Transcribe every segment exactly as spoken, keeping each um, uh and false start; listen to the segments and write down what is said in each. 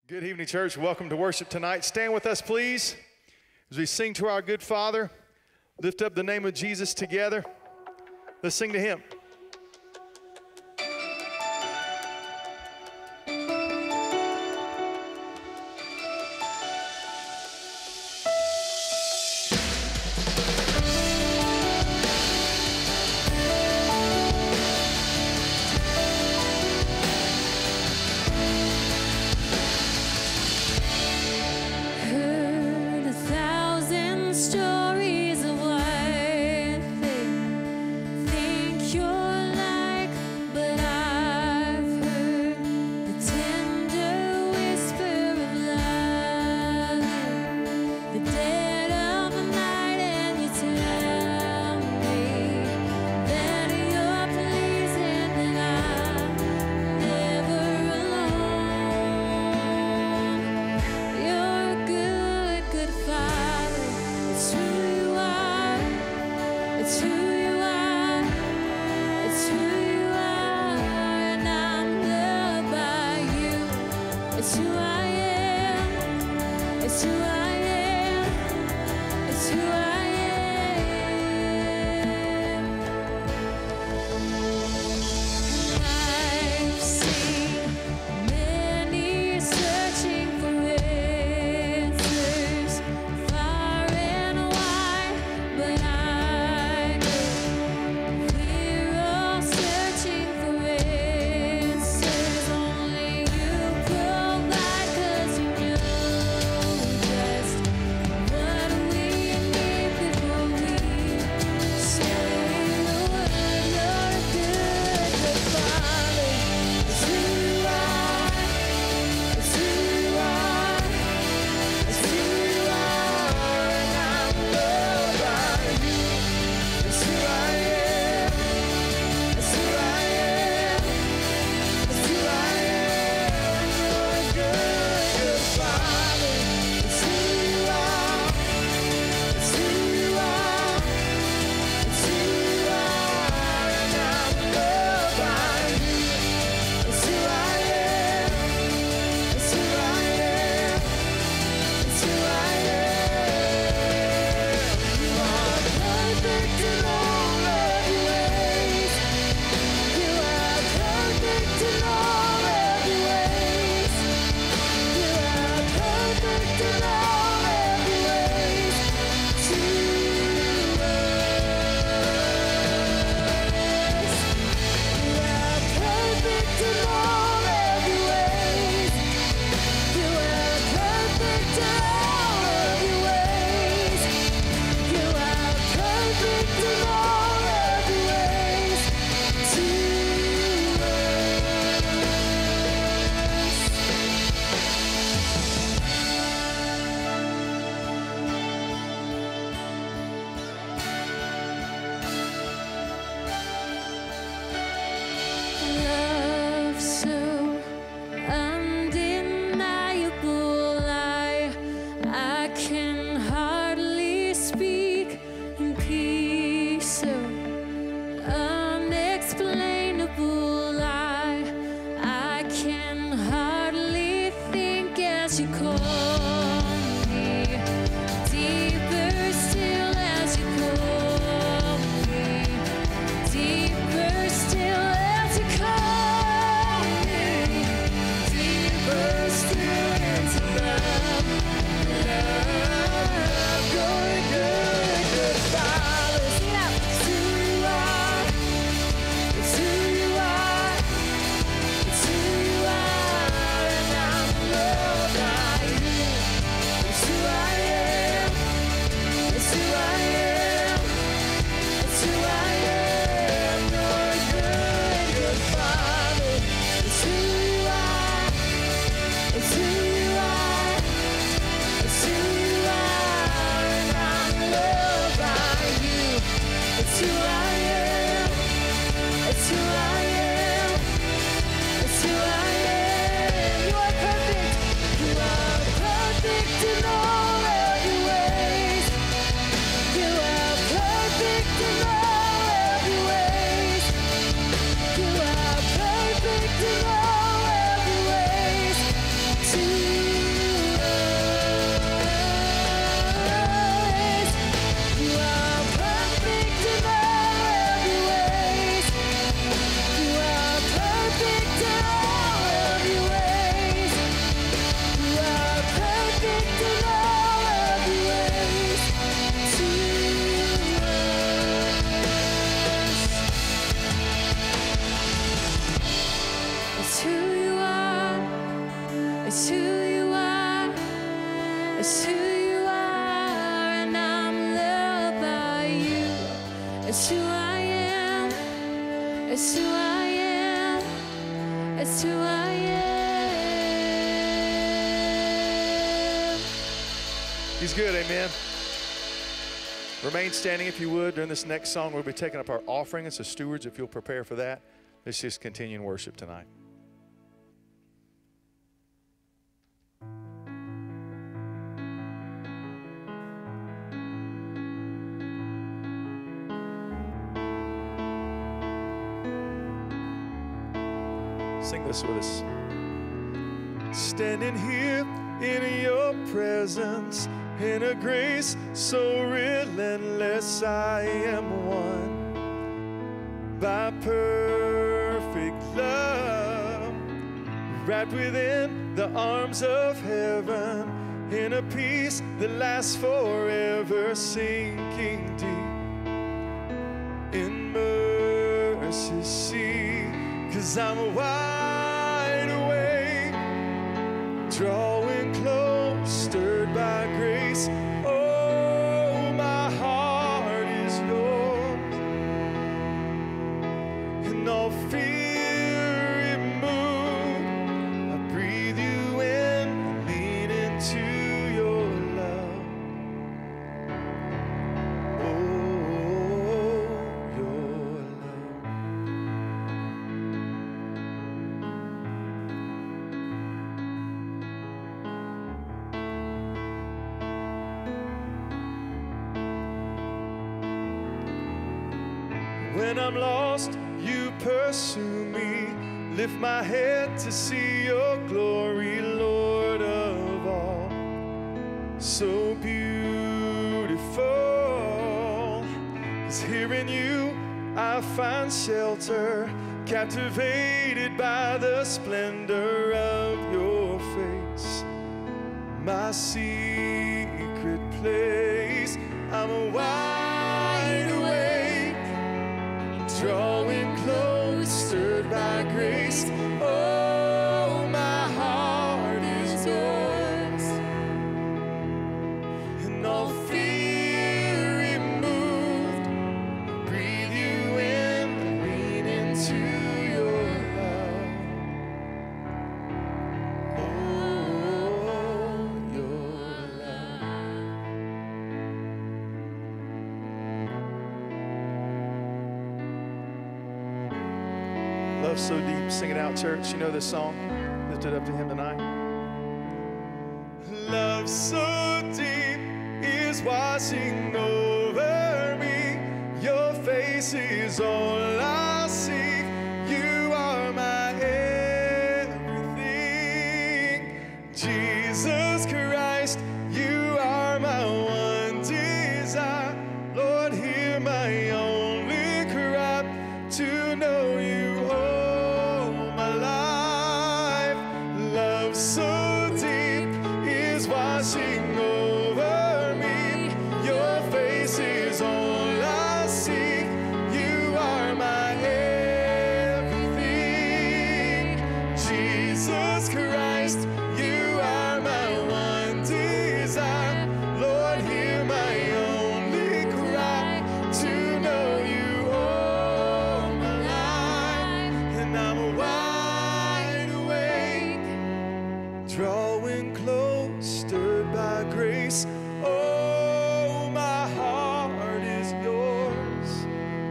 Good evening, church. Welcome to worship tonight. Stand with us, please, as we sing to our good Father. Lift up the name of Jesus together. Let's sing to Him. It's who you are, and I'm loved by you. It's who you are. It's who you are, and I'm loved by you. It's who I am. It's who I am. It's who I am. He's good, amen. Remain standing if you would. During this next song, we'll be taking up our offering. And so stewards, if you'll prepare for that, let's just continue in worship tonight. Sing this with us. Standing here in your presence, in a grace so relentless, I am won by perfect love, wrapped within the arms of heaven, in a peace that lasts forever, sinking deep in mercy sea, 'cause I'm wide awake, drawing close, stirred by grace. Oh, my heart is yours, and all fear removed. I breathe you in and lean into your love. Oh, your love. When I'm lost, you pursue me. Lift my head to see your glory, Lord of all. So beautiful, 'cause here in you I find shelter, captivated by the splendor of your face. My secret place, I'm wide awake, drawing close, stirred by grace. Oh, my heart is yours, and all fear removed. Breathe you in, lean into your love. Oh, your love. Love so deep. Sing it out, church. You know this song. Lift it up to him tonight. Love so deep is washing over me. Your face is all I seek. You are my everything. Jesus Christ, you are my one desire. Lord, hear my only cry to know you. So deep is washing over me. Your face is all I seek. You are my everything. Jesus Christ, you are my one desire. Lord, hear my only cry to know you all my life. And I'm wide awake, drawing close, stirred by grace. Oh, my heart is yours,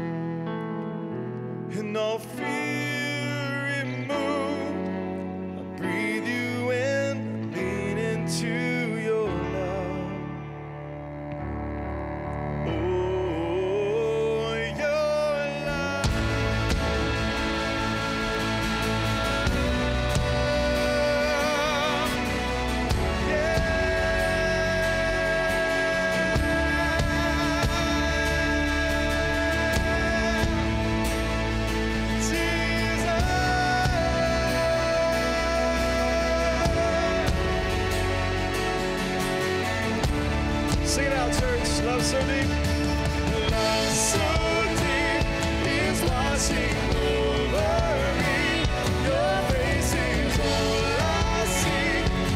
and all fear removed. I breathe you in, lean into your love. Oh, your love. Sing it out, church. Love so deep. Love so deep is washing over me. Your face is all I see.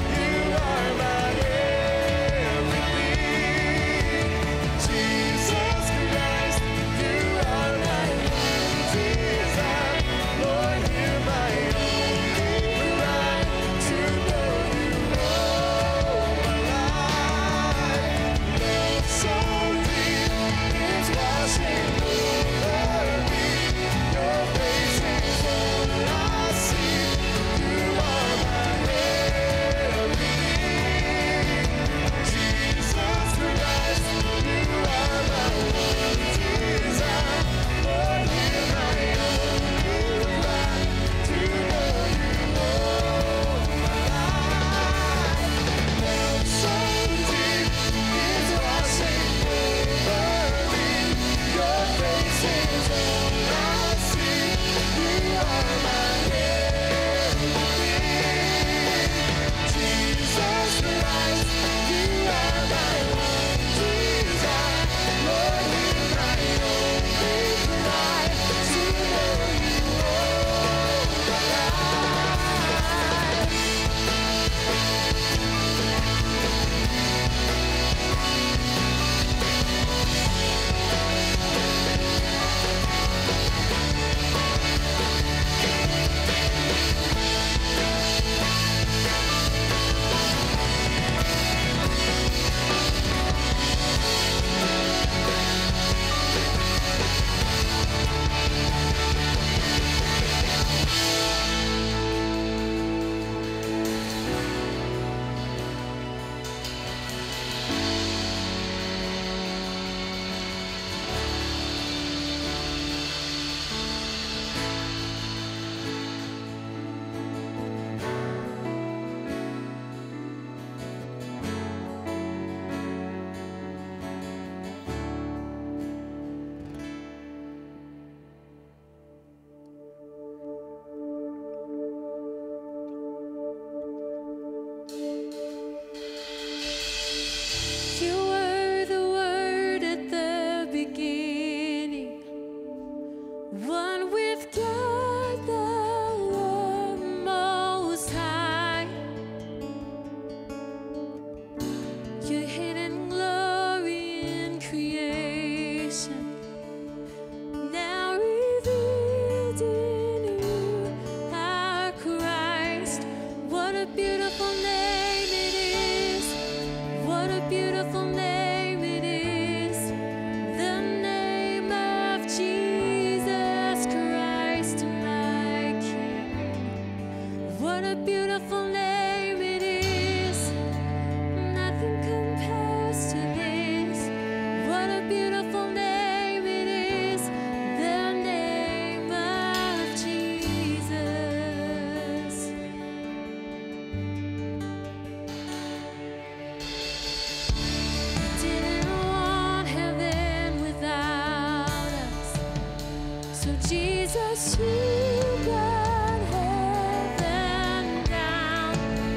Jesus, you brought heaven down.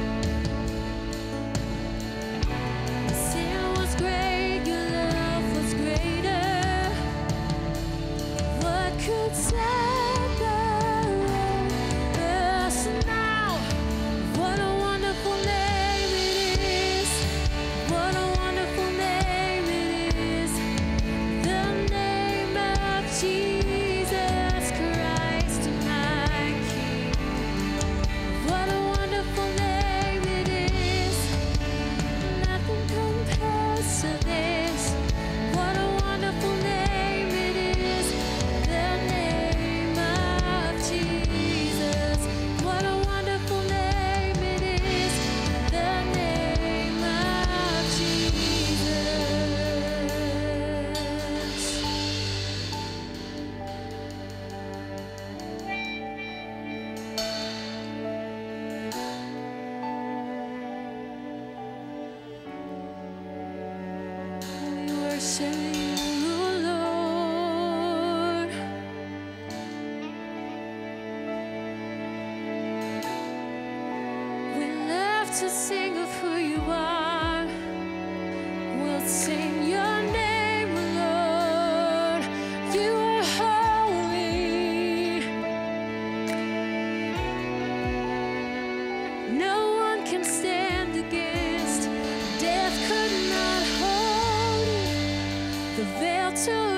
Sin was great, your love was greater. What could separate us now? What a wonderful name it is. What a wonderful name it is. The name of Jesus Christ, my King. What a wonderful name it is. Nothing compares to this. What a wonderful name it is. The name of Jesus. What a wonderful name it is. The name of Jesus. We worship you, Lord. We love to sing of who you are. We'll sing your name, Lord. You are holy. No one can stand against. Death could not hold you. The veil to